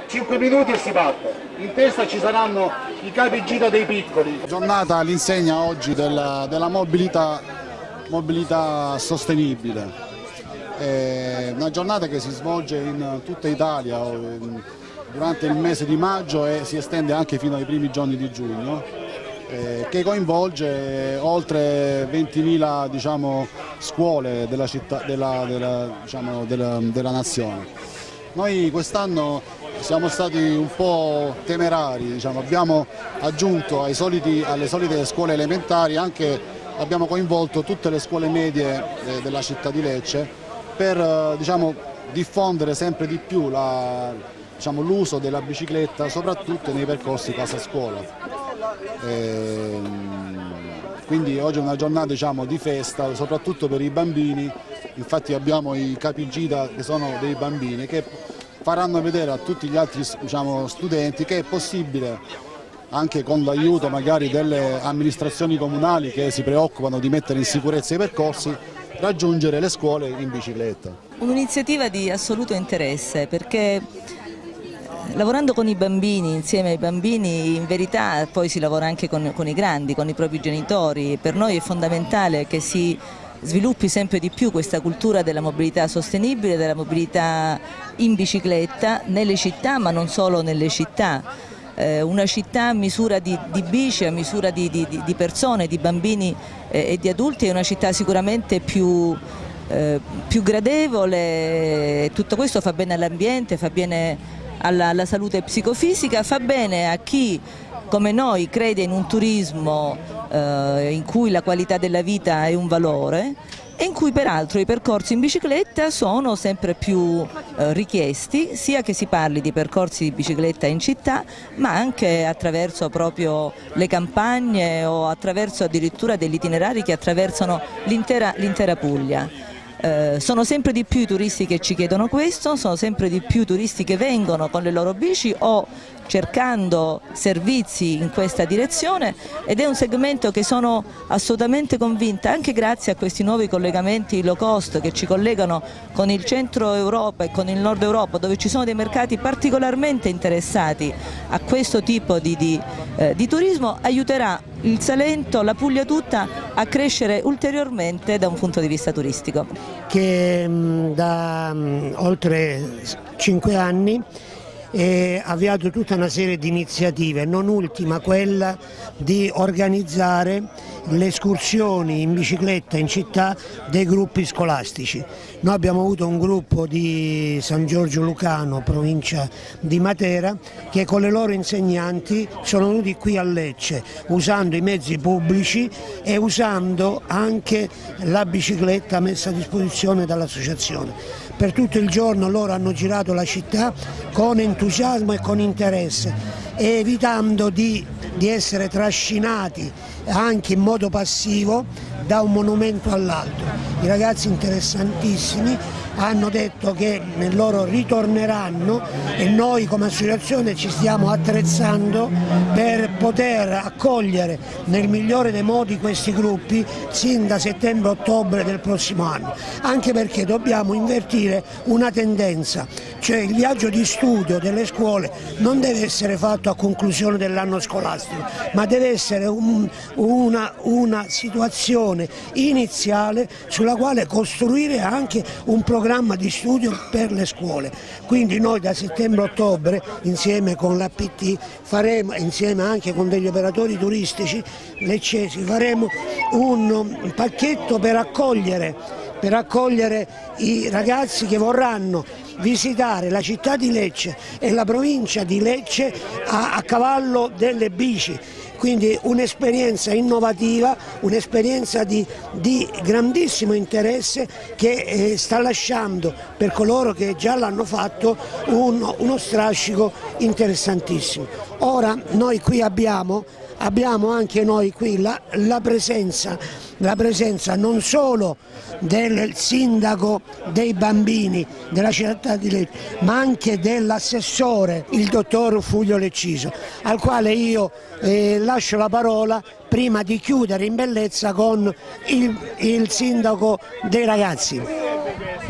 5 minuti e si parte. In testa ci saranno i capi gita dei piccoli. Giornata all'insegna oggi della mobilità sostenibile. È una giornata che si svolge in tutta Italia durante il mese di maggio e si estende anche fino ai primi giorni di giugno, che coinvolge oltre 20.000 scuole della città, della nazione. Noi quest'anno siamo stati un po' temerari, abbiamo aggiunto alle solite scuole elementari abbiamo coinvolto tutte le scuole medie della città di Lecce per diffondere sempre di più l'uso della bicicletta, soprattutto nei percorsi casa-scuola. Quindi oggi è una giornata di festa, soprattutto per i bambini. Infatti abbiamo i capigita che sono dei bambini che faranno vedere a tutti gli altri studenti che è possibile, anche con l'aiuto magari delle amministrazioni comunali che si preoccupano di mettere in sicurezza i percorsi, raggiungere le scuole in bicicletta. Un'iniziativa di assoluto interesse, perché lavorando con i bambini, insieme ai bambini, in verità poi si lavora anche con i grandi, con i propri genitori. Per noi è fondamentale che si sviluppi sempre di più questa cultura della mobilità sostenibile, della mobilità in bicicletta nelle città, ma non solo nelle città. Una città a misura di bici, a misura di persone, di bambini e di adulti è una città sicuramente più gradevole. Tutto questo fa bene all'ambiente, fa bene alla salute psicofisica, fa bene a chi come noi crede in un turismo in cui la qualità della vita è un valore e in cui peraltro i percorsi in bicicletta sono sempre più richiesti, sia che si parli di percorsi di bicicletta in città, ma anche attraverso proprio le campagne o attraverso addirittura degli itinerari che attraversano l'intera Puglia. Sono sempre di più i turisti che ci chiedono questo, sono sempre di più i turisti che vengono con le loro bici o cercando servizi in questa direzione, ed è un segmento che sono assolutamente convinta, anche grazie a questi nuovi collegamenti low cost che ci collegano con il centro Europa e con il nord Europa, dove ci sono dei mercati particolarmente interessati a questo tipo di turismo, aiuterà il Salento, la Puglia tutta a crescere ulteriormente da un punto di vista turistico. Che da oltre 5 anni ha avviato tutta una serie di iniziative, non ultima quella di organizzare le escursioni in bicicletta in città dei gruppi scolastici. Noi abbiamo avuto un gruppo di San Giorgio Lucano, provincia di Matera, che con le loro insegnanti sono venuti qui a Lecce usando i mezzi pubblici e usando anche la bicicletta messa a disposizione dall'associazione. Per tutto il giorno loro hanno girato la città con entusiasmo e con interesse, evitando di essere trascinati anche in modo passivo da un monumento all'altro. I ragazzi interessantissimi hanno detto che loro ritorneranno e noi come associazione ci stiamo attrezzando per poter accogliere nel migliore dei modi questi gruppi sin da settembre-ottobre del prossimo anno, anche perché dobbiamo invertire una tendenza, cioè il viaggio di studio delle scuole non deve essere fatto a conclusione dell'anno scolastico, ma deve essere una situazione iniziale sulla quale costruire anche un programma di studio per le scuole. Quindi noi da settembre-ottobre insieme con l'APT faremo, insieme anche con degli operatori turistici leccesi, faremo un pacchetto per accogliere i ragazzi che vorranno visitare la città di Lecce e la provincia di Lecce a cavallo delle bici. Quindi un'esperienza innovativa, un'esperienza di grandissimo interesse che sta lasciando per coloro che già l'hanno fatto uno strascico interessantissimo. Ora noi qui abbiamo anche noi qui la presenza non solo del sindaco dei bambini della città di Lecce, ma anche dell'assessore, il dottor Fulvio Lecciso, al quale io lascio la parola prima di chiudere in bellezza con il sindaco dei ragazzi.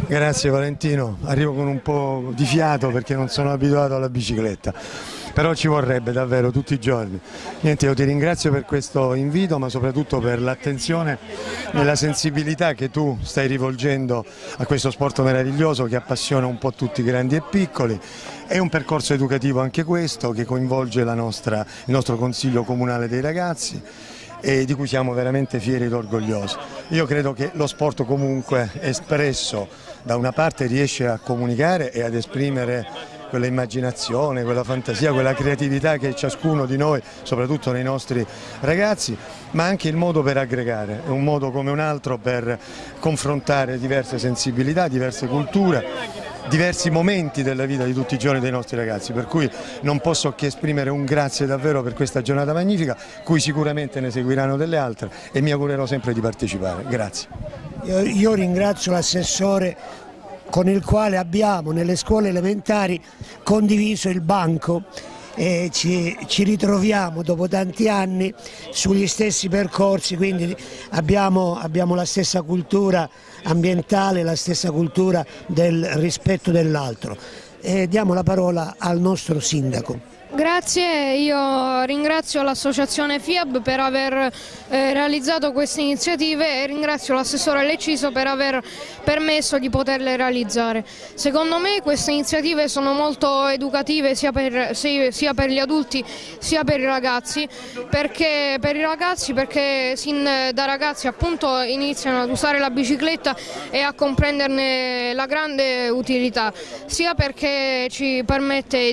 Grazie Valentino, arrivo con un po' di fiato perché non sono abituato alla bicicletta, però ci vorrebbe davvero tutti i giorni. Niente, io ti ringrazio per questo invito, ma soprattutto per l'attenzione e la sensibilità che tu stai rivolgendo a questo sport meraviglioso che appassiona un po' tutti, grandi e piccoli. È un percorso educativo anche questo che coinvolge il nostro Consiglio Comunale dei Ragazzi, e di cui siamo veramente fieri ed orgogliosi. Io credo che lo sport comunque espresso da una parte riesce a comunicare e ad esprimere quella immaginazione, quella fantasia, quella creatività che ciascuno di noi, soprattutto nei nostri ragazzi, ma anche il modo per aggregare, è un modo come un altro per confrontare diverse sensibilità, diverse culture, diversi momenti della vita di tutti i giorni dei nostri ragazzi, per cui non posso che esprimere un grazie davvero per questa giornata magnifica, cui sicuramente ne seguiranno delle altre e mi augurerò sempre di partecipare. Grazie. Io ringrazio l'assessore con il quale abbiamo nelle scuole elementari condiviso il banco e ci ritroviamo dopo tanti anni sugli stessi percorsi, quindi abbiamo la stessa cultura ambientale, la stessa cultura del rispetto dell'altro. Diamo la parola al nostro sindaco. Grazie, io ringrazio l'associazione FIAB per aver realizzato queste iniziative e ringrazio l'assessore Lecciso per aver permesso di poterle realizzare. Secondo me queste iniziative sono molto educative sia per gli adulti sia per i ragazzi, perché sin da ragazzi appunto iniziano ad usare la bicicletta e a comprenderne la grande utilità, sia perché ci permette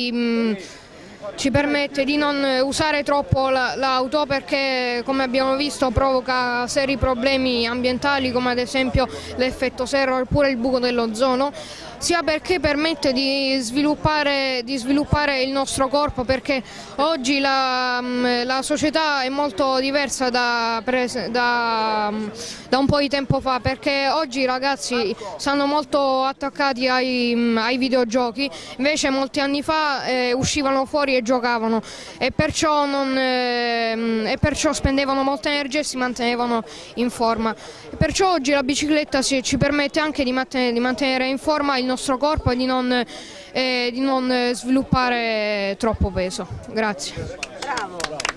di non usare troppo l'auto, perché come abbiamo visto provoca seri problemi ambientali come ad esempio l'effetto serra oppure il buco dell'ozono, sia perché permette di sviluppare il nostro corpo, perché oggi la società è molto diversa da un po' di tempo fa, perché oggi i ragazzi sono molto attaccati ai videogiochi, invece molti anni fa uscivano fuori e giocavano e perciò spendevano molta energia e si mantenevano in forma. E perciò oggi la bicicletta ci permette anche di mantenere in forma il nostro corpo e di non sviluppare troppo peso. Grazie. Bravo.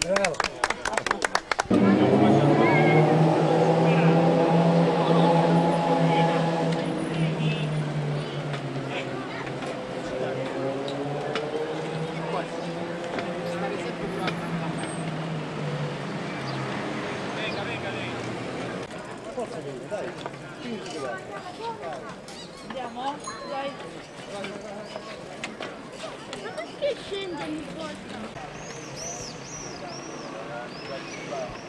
Andiamo? Dai. Ma perché scende ogni volta?